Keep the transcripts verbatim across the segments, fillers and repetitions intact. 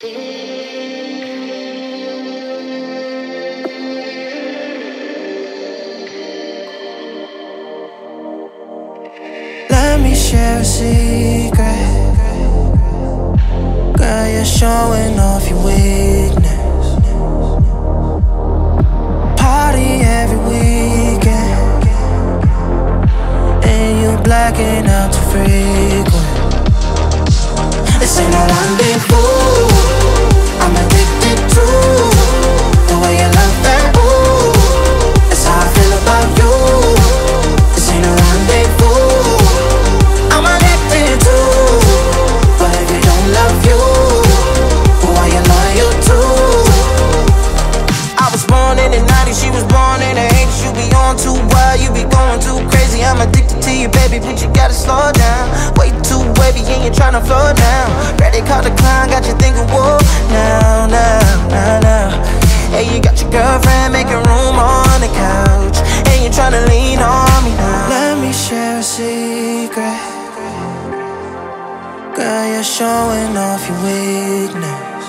Let me share a secret. Girl, you're showing off your weakness. Party every weekend, and you blacking out too frequent. This ain't no rendezvous. I'm addicted to the way you love that, ooh. That's how I feel about you. This ain't a rendezvous. I'm addicted to, but if you don't love you, who are you loyal to? I was born in the nineties, she was born in the eighties. You be on too wild, you be going too crazy. I'm addicted to you, baby, but you gotta slow down. Way too wavy and you're tryna flow down. Ready, call the clown, got you thinking, whoa, now, now, now, now. Hey, you got your girlfriend making room on the couch, and you're tryna lean on me now. Let me share a secret. Girl, you're showing off your weakness.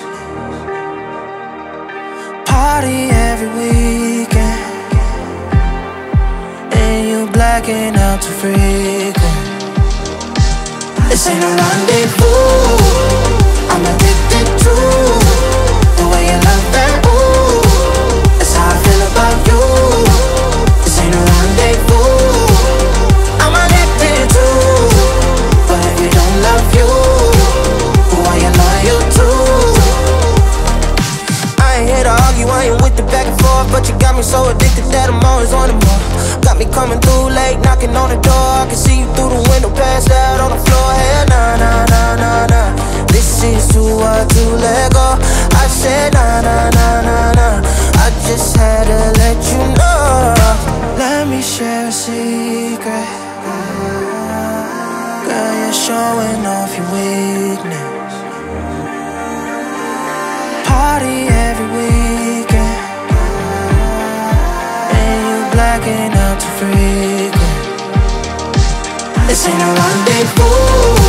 Party every weekend, and you blacking out too frequent. This ain't a rendezvous. I'm addicted to the way you love that, ooh. That's how I feel about you. This ain't a rendezvous. I'm addicted to, but if you don't love you, who are you loyal to? I ain't here to argue, I ain't with the back and forth, but you got me so addicted that I'm always on the more. Got me coming through late, knocking on the door. I can see you through the window, passed out on the floor. Hey, nah, nah, nah, nah, nah. This is too hard to let go. I said nah, nah, nah, nah, nah. I just had to let you know. Let me share a secret. Girl, you're showing off your weakness. Party every weekend, and you blacking out too frequent. This ain't a rendezvous.